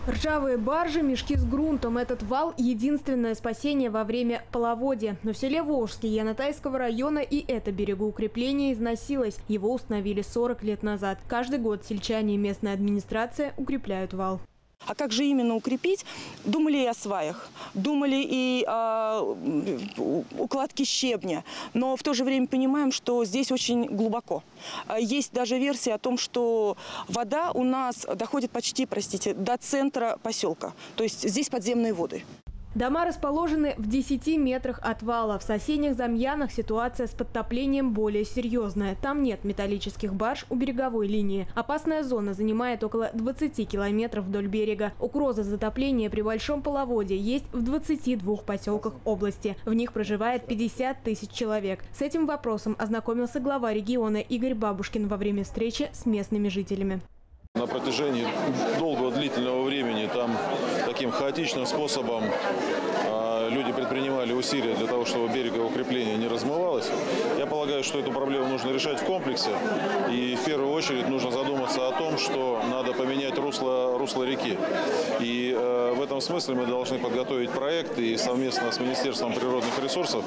Ржавые баржи, мешки с грунтом. Этот вал – единственное спасение во время половодья. Но в селе Волжский Янатайского района и это берегоукрепление износилось. Его установили 40 лет назад. Каждый год сельчане и местная администрация укрепляют вал. А как же именно укрепить? Думали и о сваях, думали и о укладке щебня. Но в то же время понимаем, что здесь очень глубоко. Есть даже версия о том, что вода у нас доходит почти, до центра поселка. То есть здесь подземные воды. Дома расположены в 10 метрах от вала. В соседних Замьянах ситуация с подтоплением более серьезная. Там нет металлических барж у береговой линии. Опасная зона занимает около 20 километров вдоль берега. Угроза затопления при большом половодье есть в 22 поселках области. В них проживает 50 тысяч человек. С этим вопросом ознакомился глава региона Игорь Бабушкин во время встречи с местными жителями. На протяжении долгого длительного времени там таким хаотичным способом люди предпринимали усилия для того, чтобы берегоукрепление не размывалось. Я полагаю, что эту проблему нужно решать в комплексе. И в первую очередь нужно задуматься о том, что надо поменять русло реки. И в этом смысле мы должны подготовить проект и совместно с Министерством природных ресурсов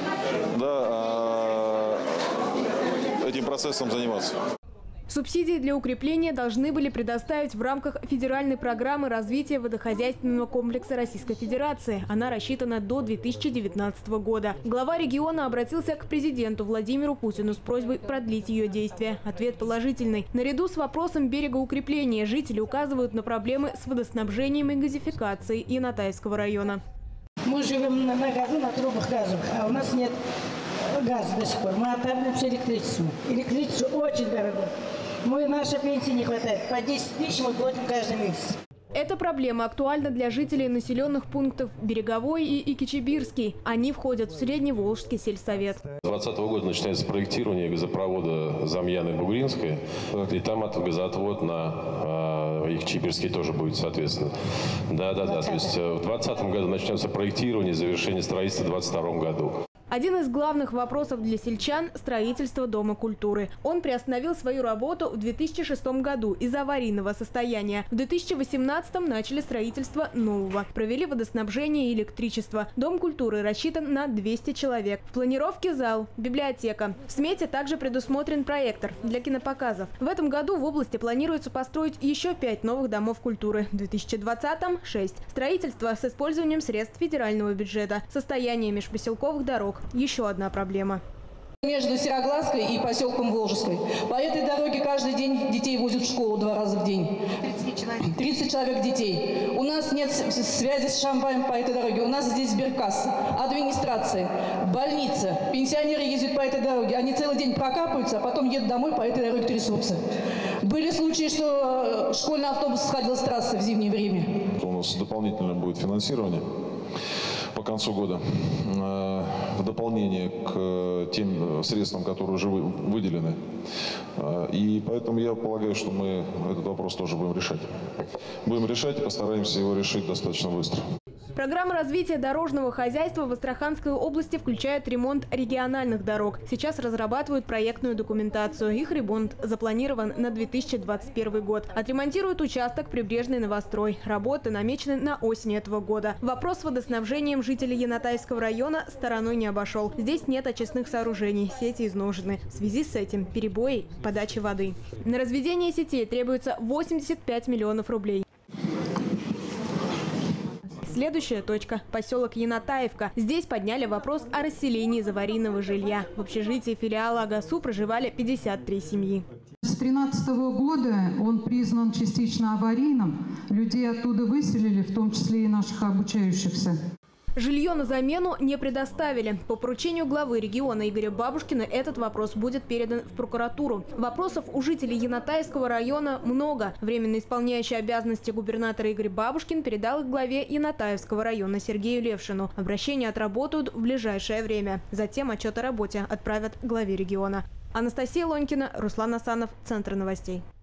этим процессом заниматься. Субсидии для укрепления должны были предоставить в рамках федеральной программы развития водохозяйственного комплекса Российской Федерации. Она рассчитана до 2019 года. Глава региона обратился к президенту Владимиру Путину с просьбой продлить ее действие. Ответ положительный. Наряду с вопросом берегоукрепления жители указывают на проблемы с водоснабжением и газификацией Янатайского района. Мы живем на газу, на трубах газа, а у нас нет газа до сих пор. Мы отапливаемся электричеством. Электричество очень дорого. Нашей пенсии не хватает. По 10 тысяч мы платим каждый месяц. Эта проблема актуальна для жителей населенных пунктов Береговой и Икичебирский. Они входят в Средневолжский сельсовет. С 2020 года начинается проектирование газопровода Замьяны-Бугринская. И там газоотвод на Икичебирский тоже будет, соответственно. Да. То есть в 2020 году начнется проектирование, завершение строительства в 2022 году. Один из главных вопросов для сельчан – строительство Дома культуры. Он приостановил свою работу в 2006 году из-за аварийного состояния. В 2018 начали строительство нового. Провели водоснабжение и электричество. Дом культуры рассчитан на 200 человек. В планировке зал, библиотека. В смете также предусмотрен проектор для кинопоказов. В этом году в области планируется построить еще 5 новых домов культуры. В 2020-м – 6. Строительство с использованием средств федерального бюджета. Состояние межпоселковых дорог. Еще одна проблема. Между Сероглазкой и поселком Волжской. По этой дороге каждый день детей возят в школу 2 раза в день. 30 человек детей. У нас нет связи с Шамбаем по этой дороге. У нас здесь сберкасса, администрация, больница. Пенсионеры ездят по этой дороге. Они целый день прокапываются, а потом едут домой, по этой дороге трясутся. Были случаи, что школьный автобус сходил с трассы в зимнее время. У нас дополнительное будет финансирование по концу года, в дополнение к тем средствам, которые уже выделены. И поэтому я полагаю, что мы этот вопрос тоже будем решать. Будем решать и постараемся его решить достаточно быстро. Программа развития дорожного хозяйства в Астраханской области включает ремонт региональных дорог. Сейчас разрабатывают проектную документацию. Их ремонт запланирован на 2021 год. Отремонтируют участок Прибрежный Новострой. Работы намечены на осень этого года. Вопрос с водоснабжением жителей Янатайского района стороной не обошел. Здесь нет очистных сооружений, сети изношены. В связи с этим перебои в подаче воды. На разведение сетей требуется 85 миллионов рублей. Следующая точка – поселок Янатаевка. Здесь подняли вопрос о расселении из аварийного жилья. В общежитии филиала АГАСУ проживали 53 семьи. С 2013 года он признан частично аварийным. Людей оттуда выселили, в том числе и наших обучающихся. Жилье на замену не предоставили. По поручению главы региона Игоря Бабушкина этот вопрос будет передан в прокуратуру. Вопросов у жителей Янатайского района много. Временно исполняющий обязанности губернатора Игорь Бабушкин передал их главе Янатаевского района Сергею Левшину. Обращения отработают в ближайшее время. Затем отчет о работе отправят главе региона. Анастасия Лонькина, Руслан Асанов, Центр новостей.